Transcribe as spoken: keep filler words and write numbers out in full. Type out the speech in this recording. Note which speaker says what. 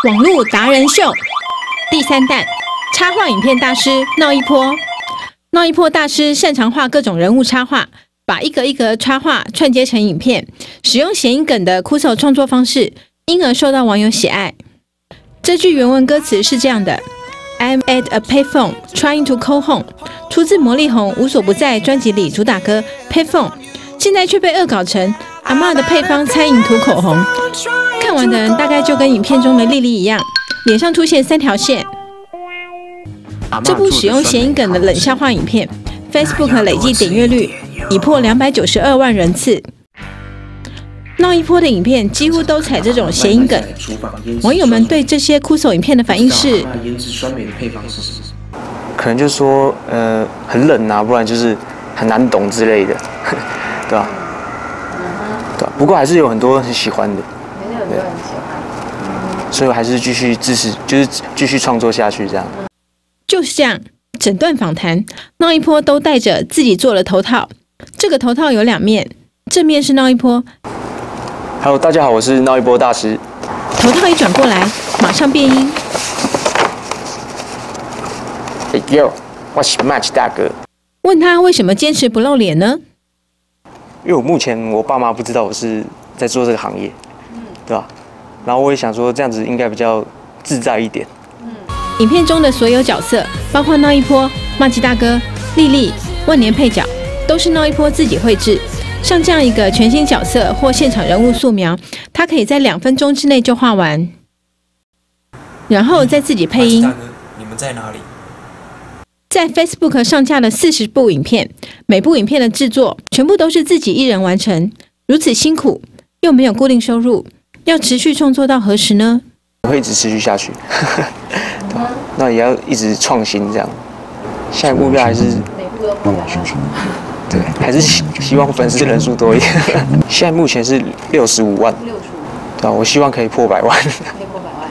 Speaker 1: 网络达人秀第三弹，插画影片大师闹一波。闹一波大师擅长画各种人物插画，把一格一格插画串接成影片，使用谐音梗的酷手创作方式，因而受到网友喜爱。这句原文歌词是这样的 ：I'm at a payphone trying to call home， 出自魔力红《无所不在》专辑里主打歌 Payphone， 现在却被恶搞成阿嬷的配方餐饮涂口红。看完的人大概就跟影片中的莉莉一样，脸上出现三条线。这部使用谐音梗的冷笑话影片 ，Facebook 累计点阅率已破两百九十二万人次。闹一波的影片几乎都采这种谐音梗，网友们对这些酷手影片的反应是：
Speaker 2: 可能就是说，呃，很冷啊，不然就是很难懂之类的，对吧？对吧？不过还是有很多人很喜欢的，对，所以我还是继续支持，就是继续创作下去这样。
Speaker 1: 就是这样，整段访谈，闹一波都戴着自己做的头套。这个头套有两面，正面是闹一波。
Speaker 2: Hello， 大家好，我是闹一波大师。
Speaker 1: 头套一转过来，马上变音。
Speaker 2: Hey yo， 我是 Match 大哥。
Speaker 1: 问他为什么坚持不露脸呢？
Speaker 2: 因为我目前我爸妈不知道我是在做这个行业，对吧？然后我也想说这样子应该比较自在一点。
Speaker 1: 影片中的所有角色，包括闹一波、马吉大哥、莉莉、万年配角，都是闹一波自己绘制。像这样一个全新角色或现场人物素描，他可以在两分钟之内就画完，然后再自己配音。
Speaker 3: 大哥，你们在哪里？
Speaker 1: 在 Facebook 上架了四十部影片，每部影片的制作全部都是自己一人完成，如此辛苦，又没有固定收入，要持续创作到何时呢？
Speaker 2: 我会一直持续下去，对吧？那也要一直创新这样。下一个目标还是对，还是希望粉丝人数多一点。现在目前是六十五万，对吧？我希望可以破百万。